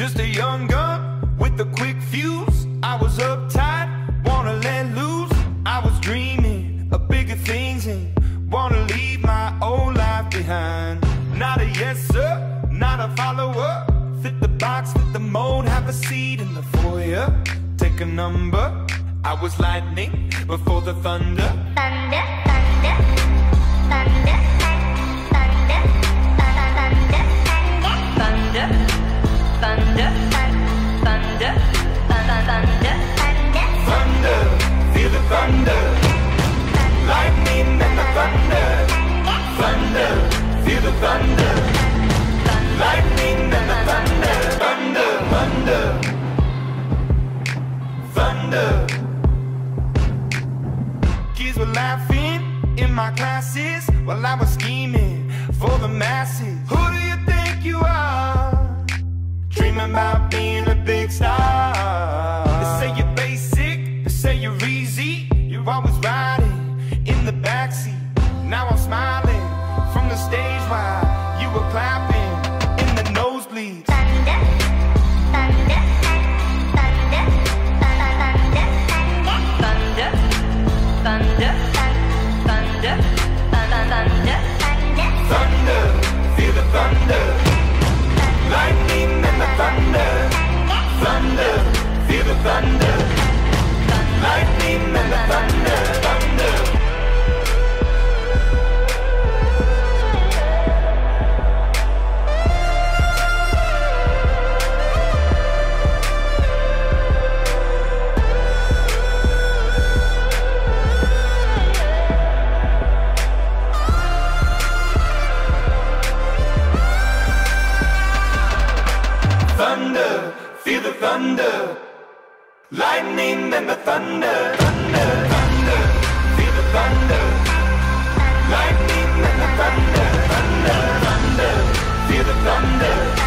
Just a young gun with a quick fuse. I was uptight, wanna let loose. I was dreaming of bigger things and wanna leave my old life behind. Not a yes sir, not a follower. Fit the box, fit the mold, have a seat in the foyer. Take a number. I was lightning before the thunder. Thunder, thunder, thunder, thunder, thunder, thunder, thunder, thunder, thunder, thunder, feel the thunder. Lightning and the thunder. Thunder, feel the thunder. Lightning and the thunder. Thunder, thunder, thunder. Kids were laughing in my classes while I was scheming for the masses. Who do you think you are? Dreaming about being a big star. They say you're basic, they say you're easy. You're always riding in the backseat. Now I'm smiling from the stage while you were clapping in the nosebleeds. thunder, thunder, thunder, thunder, thunder, thunder, thunder, thunder, Thunder, feel the thunder. Lightning and the thunder. Thunder, feel the thunder. Lightning and the thunder. Thunder. Thunder, feel the thunder. Lightning and the thunder. Thunder, thunder, feel the thunder. Lightning and the thunder. Thunder, thunder, feel the thunder.